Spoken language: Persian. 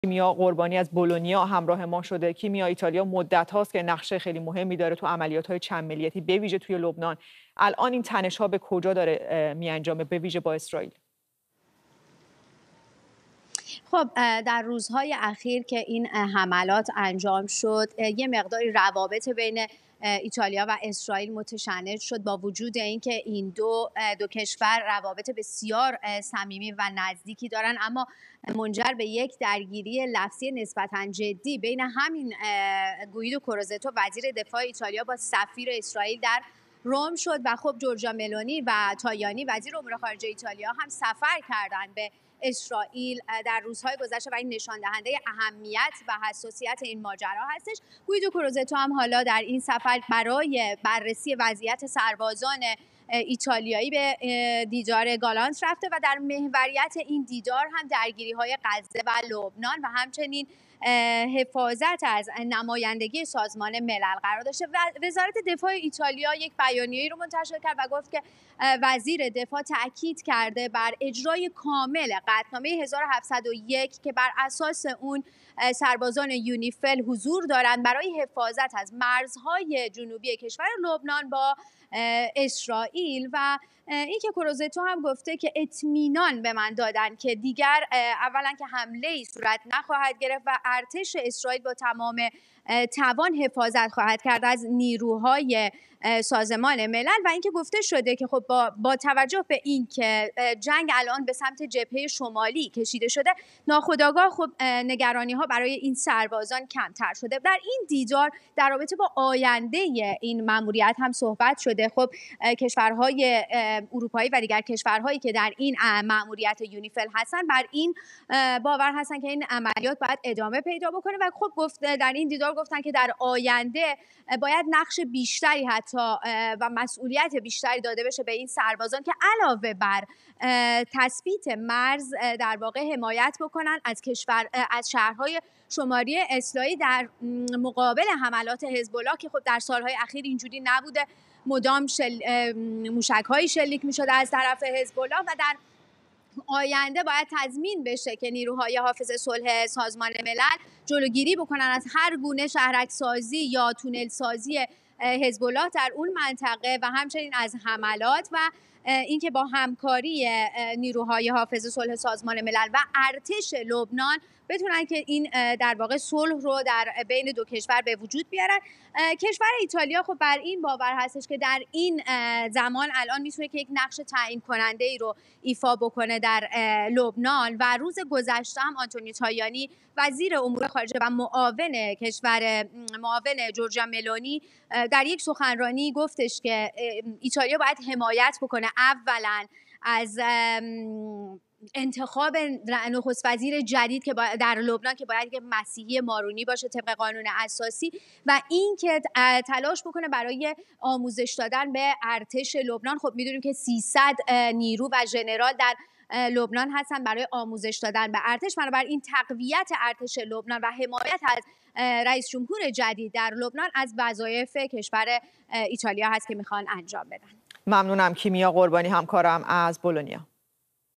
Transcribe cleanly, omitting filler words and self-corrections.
کیمیا قربانی از بولونیا همراه ما شده. کیمیا، ایتالیا مدت هاست که نقشه خیلی مهمی داره تو عملیات‌های چند ملیتی به ویژه توی لبنان. الان این تنش‌ها به کجا داره میانجامه، به ویژه با اسرائیل؟ خب در روزهای اخیر که این حملات انجام شد، یه مقداری روابط بین ایتالیا و اسرائیل متشنج شد، با وجود اینکه این دو کشور روابط بسیار صمیمی و نزدیکی دارن، اما منجر به یک درگیری لفظی نسبتاً جدی بین همین گویدو کوروزتو وزیر دفاع ایتالیا با سفیر اسرائیل در روم شد و خب جورجیا ملونی و تایانی وزیر امور خارجه ایتالیا هم سفر کردند به اسرائیل در روزهای گذشته و این نشان دهنده اهمیت و حساسیت این ماجرا هستش. گویدو کوروزتو هم حالا در این سفر برای بررسی وضعیت سربازان ایتالیایی به دیدار گالانت رفته و در محوریت این دیدار هم درگیری‌های غزه و لبنان و همچنین حفاظت از نمایندگی سازمان ملل قرار داشته. وزارت دفاع ایتالیا یک بیانیه‌ای رو منتشر کرد و گفت که وزیر دفاع تاکید کرده بر اجرای کامل قطعنامه 1701 که بر اساس اون سربازان یونیفیل حضور دارند برای حفاظت از مرزهای جنوبی کشور لبنان با اسرائیل. و اینکه کوروزتو هم گفته که اطمینان به من دادن که دیگر اولا که حمله‌ای صورت نخواهد گرفت و ارتش اسرائیل با تمام توان حفاظت خواهد کرد از نیروهای سازمان ملل، و اینکه گفته شده که خب با توجه به اینکه جنگ الان به سمت جبهه شمالی کشیده شده، ناخودآگاه خب نگرانی ها برای این سربازان کمتر شده. در این دیدار در رابطه با آینده این ماموریت هم صحبت شده. خب کشورهای اروپایی و دیگر کشورهایی که در این ماموریت یونیفیل هستن بر این باور هستن که این عملیات باید ادامه پیدا بکنه و خب در این دیدار گفتن که در آینده باید نقش بیشتری حتی و مسئولیت بیشتری داده بشه به این سربازان که علاوه بر تثبیت مرز در واقع حمایت بکنن از شهرهای شمالی اصلاحی در مقابل حملات حزب الله که خب در سالهای اخیر اینجوری نبوده، مدام موشک‌های شلیک می‌شده از طرف حزب الله و در آینده باید تضمین بشه که نیروهای حافظ صلح سازمان ملل جلوگیری بکنن از هر گونه شهرک‌سازی یا تونل سازی حزب الله در اون منطقه و همچنین از حملات و اینکه با همکاری نیروهای حافظ صلح سازمان ملل و ارتش لبنان بتونن که این در واقع صلح رو در بین دو کشور به وجود بیارن. کشور ایتالیا خب بر این باور هستش که در این زمان الان میتونه که یک نقش تعیین کننده ای رو ایفا بکنه در لبنان و روز گذشته هم آنتونیو تایانی وزیر امور خارجه و معاون جورجیا ملونی در یک سخنرانی گفتش که ایتالیا باید حمایت بکنه اولا از انتخاب نخست وزیر جدید که در لبنان که باید یک مسیحی مارونی باشه طبق قانون اساسی و این که تلاش بکنه برای آموزش دادن به ارتش لبنان. خب میدونیم که 300 نیرو و ژنرال در لبنان هستن برای آموزش دادن به ارتش. بنابراین تقویت ارتش لبنان و حمایت از رئیس جمهور جدید در لبنان از وظایف کشور ایتالیا هست که میخوان انجام بدن. ممنونم کیمیا قربانی، همکارم از بولونیا.